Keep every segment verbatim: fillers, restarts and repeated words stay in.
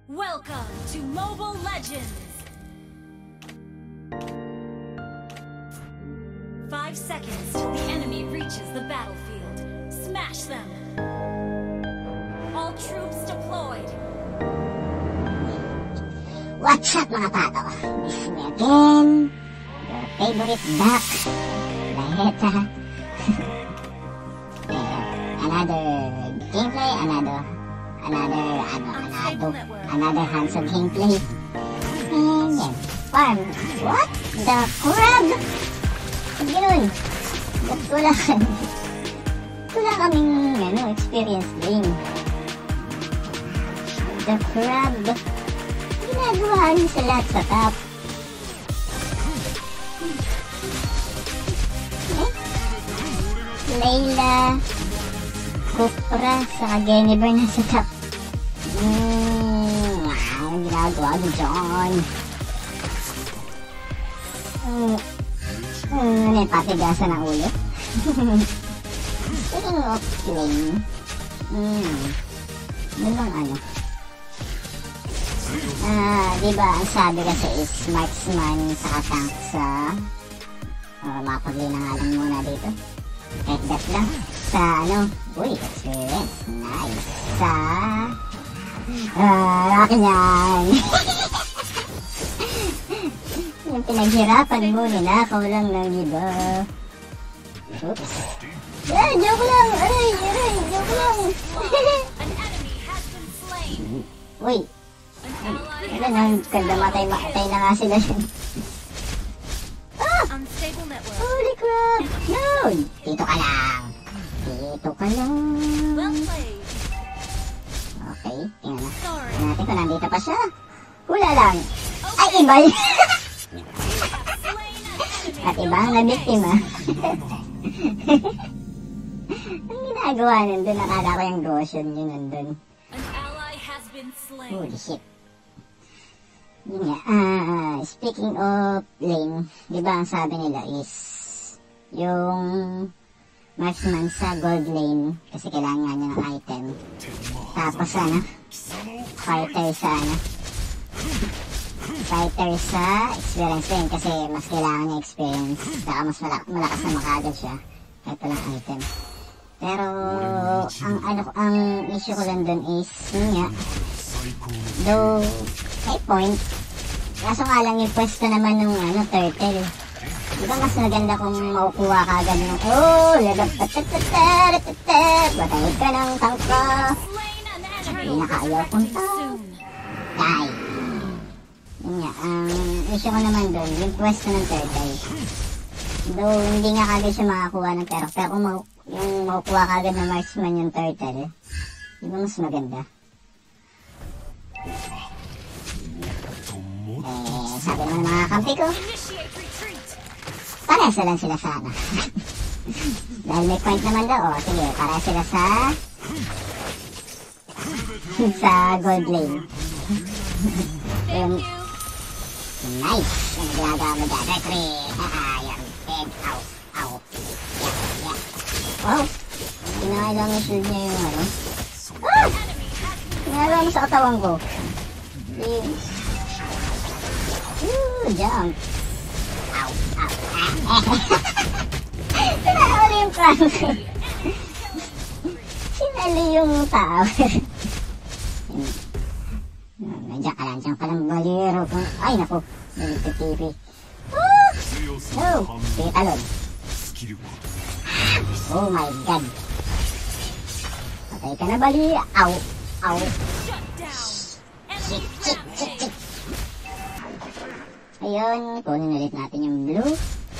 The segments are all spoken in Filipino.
Welcome to Mobile Legends! Five seconds till the enemy reaches the battlefield. Smash them! All troops deployed! What's up mga pato? This is me again, your favorite duck, Laheta. Another gameplay, another, another, ano, another, another handsome gameplay. And yan, farm. What? The crab? Ganun. Ba't wala ka? Wala kaming, ano, experience game. The crab. Ginagawa niyo sa lahat sa top. Eh? Layla, Kupra, saka Geniber na sa top. Hmm, wow, ginagawa niyo dyan. Hmm, hmm, ano yung patigasan ng ulo? Speaking of lane, hmm, ano bang ano? Ah, diba ang sabi kasi is marksman saka tank sa uh, mapagli na nga lang muna dito kahit that lang sa ano, uy, experience, nice sa ah, Rocky yan. Yung pinaghirapan mo, ninakaw lang ng iba. Oops, yeah, joke lang, aray, aray, joke lang. Uy, wala nang kanda matay-matay na nga sila yun. Ah! Holy crap! No! Dito ka lang! Dito ka lang! Okay, tingnan na. Tingnan natin kung nandito pa siya. Wala lang! Ay, iba yun! At iba ang nabiktima. Ang ginagawa nandun, nakala ko yung Goshen yun nandun. Holy shit. Yun nga, uh, speaking of lane, di ba ang sabi nila is yung marksman sa gold lane kasi kailangan niya ng item. Tapos ano, fighter sa ano, fighter sa experience lane kasi mas kailangan niya experience. Saka mas malak malakas na makagad siya kahit walang item. Pero ang ano ang issue ko lang dun is yun nga, though may point, kaso nga lang yung pwesto naman ng ano, turtle. Diba mas maganda kung makukuha ka agad ng oh, lagap patatatatatatat, batay ka ng tangka, hindi nakaayaw punta, die. Yun nga, ang issue ko naman doon, yung pwesto ng turtle. Though hindi nga kagad siya makakuha ng pero, pero kung mau yung makukuha ka agad ng marksman yung turtle, diba mas maganda? Eh, sabi naman mga kampi ko, parehas lang sila sana. Dahil may point naman daw, o sige, parehas sila sa sa gold lane. Yung nice, yung ginagawa mo dyan, retreat, haha, yung big, ow, ow, yeah, yeah. Wow, kinakailang yung shield niya yung ano. Ah! Kinakailang mo sa katawan ko. Yung Ooh, jump. Ow, ow, ah, eh. Sinalo yung prank. Sinalo yung tao. Nandiyan ka lang, dyan ka lang balero. Ay, naku. Nalito T V. Oh! Oh, sige talon. Oh my God. Patay ka na bali. Ow, ow. Shit, shit, shit, shit. Ayun, kunin ulit natin yung blue.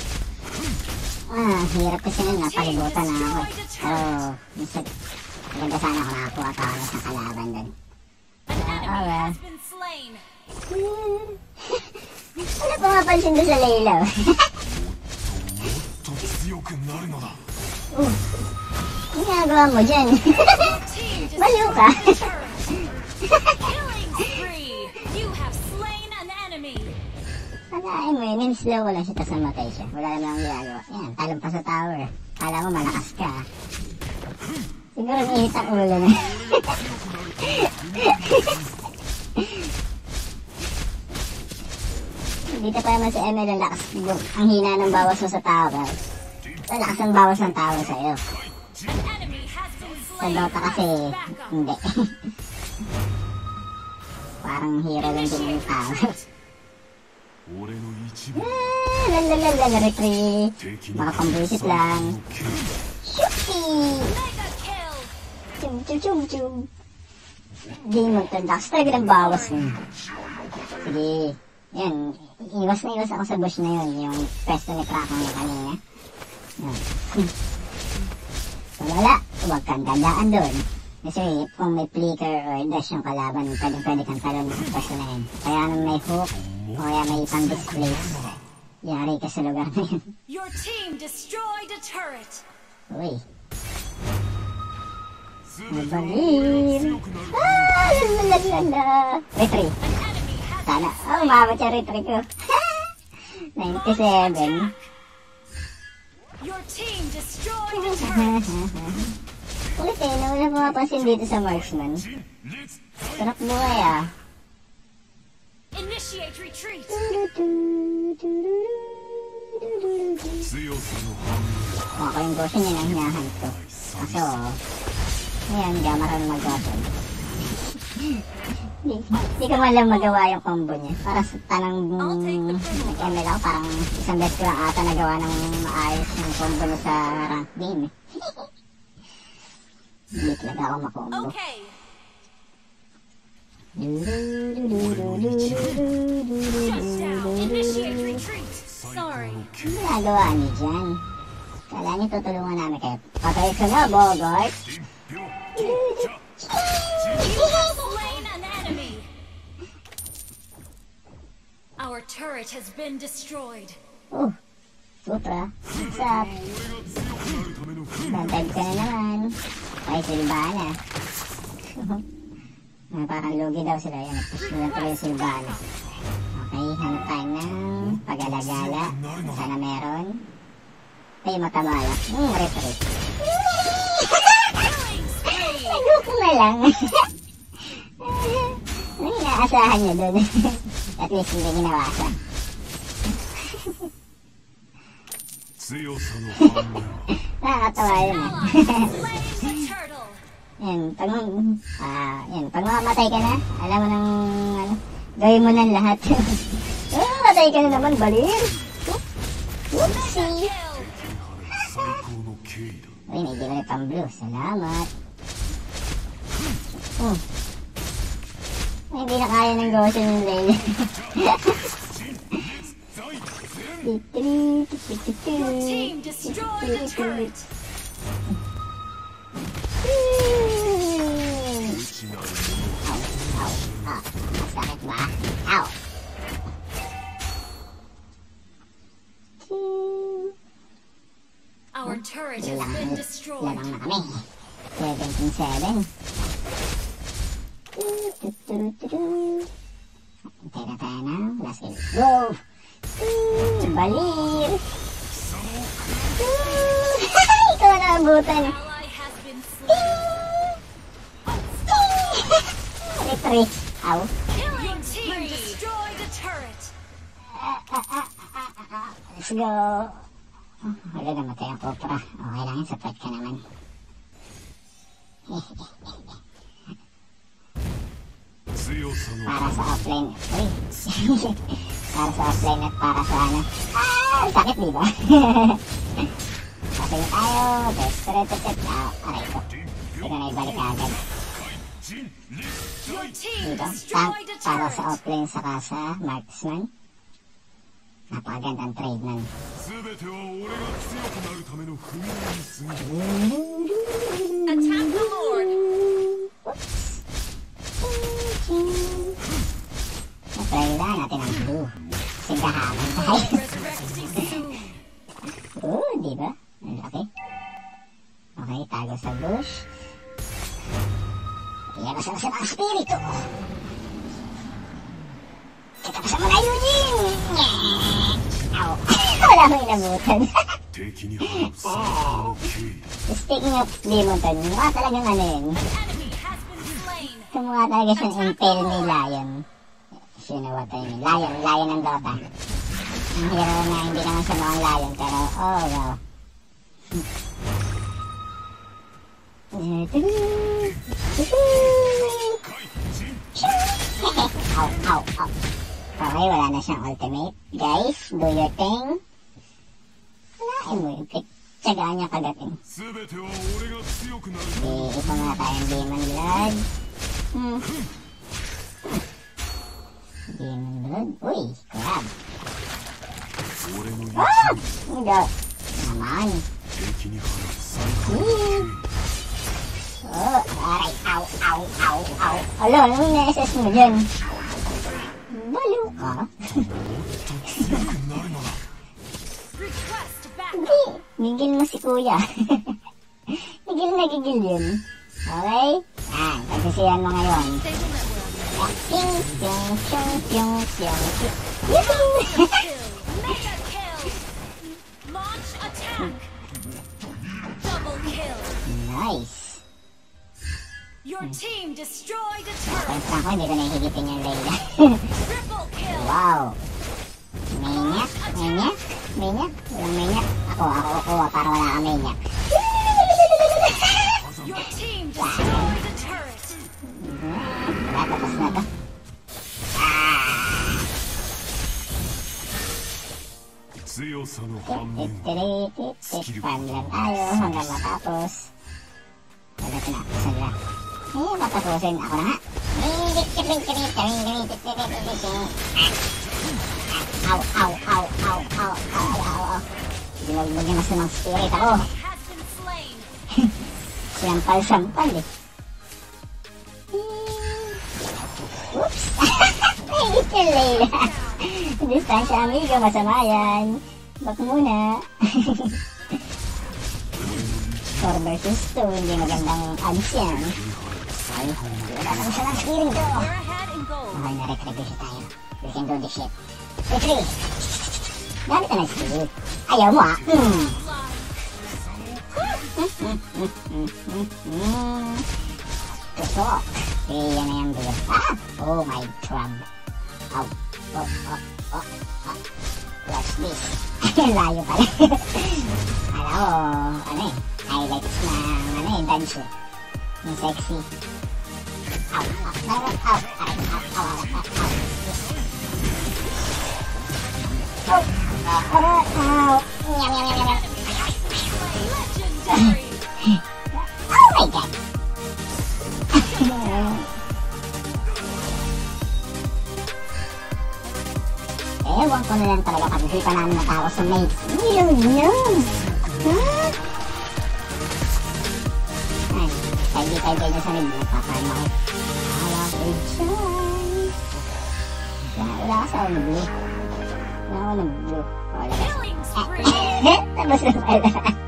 Ah, hirap kasi nun, napalibutan na ako. Oh, maganda sana ako nakakuha pa ako sa kalaban dun. Oh well. Wala pa mapansin doon sa Layla. Oh, ang ginagawa mo dyan? Baliw ka. Palain mo yun, slow ko lang siya, tapos namatay siya. Wala naman ang ginagawa. Yan, talong pa sa tower. Kala mo malakas ka. Siguro niihit ang ulo na. Dito pa naman si Emil ang lakas. Ang hina ng bawas mo sa tower. Ang lakas ng bawas ng tower sa'yo. Sa Dota kasi, hindi. Parang hero lang din yung tower. Ah, lalalala, retreat. Makapambusit lang. Shuki! Chum chum chum chum. Demon to, lakas talaga ng bawas mo. Sige. Yan, iwas na iwas ako sa bush na yun, yung pwesto ni Kraken niya kanina. Yan. So wala, huwag kang dadaan doon. Kasi kung may flicker or dash yung kalaban, pwedeng pwede kang talon sa pwesto na yun. Kaya nung may hook, o kaya may pang displace, yari ka sa lugar na yun. Your team destroyed a turret. Uy. Mabalim. Ah, lalalala. Retreat. Sana. Oh, umabot yung retreat ko. ninety-seven. Your team destroyed a turret. Ulit eh, nawala pumapansin dito sa marksman. Sarap buhay ah. Initiate retreat. Ako yung goshen yun ang hinahan ko. Kaso, ngayon, hindi ako marunong mag-goshen. Hindi ko man lang magawa yung combo niya. Para sa tanang nag-M L ako, parang isang beses ko lang ata nagawa ng maayos yung combo niya sa rank game eh. Hindi talaga ako makombo. Okay. Initiate retreat. Sorry. Ano ginagawa niyo dyan? Kala niyo tutulungan namin kayo. Patay ka na, Bogart! Slain an enemy. Our turret has been destroyed. Oh, Sutra. What's up? Bantay ka na naman. Ay, Silvana. Ah, parang lugi daw sila. Yan, push na lang tuloy yung Silvana. Okay, hanap tayo ng pag-alagala. Sana meron. Ay, matabala. Hmm, retreat. Nag-hook na lang. Ano yung inaasahan niya doon? At least hindi ginawa siya. Nakakatawa yun eh. Yan, pag, ah, yan, pag mamamatay ka na, alam mo nang, ano, gawin mo ng lahat. Oh, matay ka na naman, balir. Whoopsie. Uy, may di ulit pang blue. Salamat. Oh. Ay, hindi na kaya ng goshen yung Lele. Your team destroyed the turret. Ow, ow, ah, masakit ba? Ow. Our turret has been destroyed. Lamang na kami. seventeen seven. Hintay na tayo na. Last game. Go! Balir! Ikaw na abutan. Ally has been slain. Retreat. Ow. Killing team destroyed the turret. Let's go. Oh, wala namatay ang Copra. Okay lang yun, sapat ka naman. Para sa offline. Uy. Para sa offline at para sa ano. Ah! Sakit diba? Kasi tayo. Tret-tret-tret. Ah, aray ko. Hindi na ibalik agad. Your team Dito. destroyed a Para sa turret. offline saka sa marksman. Napakagandang trade nun. Attack the Lord. Natrailan natin ang blue. Singkahanan tayo. Resurrecting soon. Oo, di ba? Ang laki. Okay, tago sa bush. Iyan sa mga spirito. Kita pa sa mga Eugene! Ow! Wala mo inabutan. Speaking of Demon Ton, mukha talagang ano yun. Enemy has been slain. Gusto mo nga talaga siyang impel ni Lion. You know what I mean. Lion, Lion ng Dota. Ang hero na hindi naman siya mukhang Lion, pero oh wow. Ow, ow, ow. Okay, wala na siyang ultimate. Guys, do your thing. Walain mo yung pick. Tsagaan niya kagating. Di, ito nga tayong Demon Blood. Hmm. Demon Blood. Uy, crab. Ah! Hindi. Naman. Hmm. Oh, aray. Ow, ow, ow, ow. Alo, anong na-S S mo dyan? Baliw ka? Hindi. Gigil mo si kuya. Gigil na gigil yun. Okay? Ah, pagsisiyan mo ngayon. Ping, ping, ping, ping, ping, ping. Mega kill! Launch attack! Double kill! Nice. Your team destroyed a turret! Pansan ko, hindi ko nahihigipin yung Layla. Triple kill! Wow. Maniac, maniac, maniac. Walang maniac. Ako, ako kukuha para wala ka maniac. Your team destroyed a turret! Wala, tapos na to. Ah! Titiritit, farm lang tayo hanggang matapos. Wala tinapusan lang. Eh, matapusin ako na nga. Ow, ow, ow, ow, ow, ow, ow, ow. Dinagdag niya mas namang spirit ako. Has been slain! Sampal-sampal eh. Oops! Nahigit yung Layla. Distansya amigo, masama yan. Back muna. four versus two, hindi magandang odds yan. Ay, wala naman siya ng healing to. We're ahead in gold! Okay, na-retribution tayo. We can do this shit. Retreat! Gamit na ng skill. Ayaw mo ah. Hmm. Tusok. Eh, yan na yung bulo. Ah! Oh my trump. Ow. Oh, oh, oh, oh. Watch this. Layo pala. Alam ko, ano eh. Highlights na, ano eh, dance eh. Yung sexy. Ow, ow, ow, ow. Aray, ow, ow, ow, ow, ow. Oh, oh, ow. Nyam, nyam, nyam, nyam. Legendary! Oh my god. Ewan ko na lang talaga pag hindi pa namin natapos sa main. Yun yun. Huh? Ay, hindi tayo ganyan sa rin. Nagpapain ako. Wala ko dyan. Wala ka sa ako na blue. Wala ako na blue. Wala ka. Killing spree! Tapos na pala.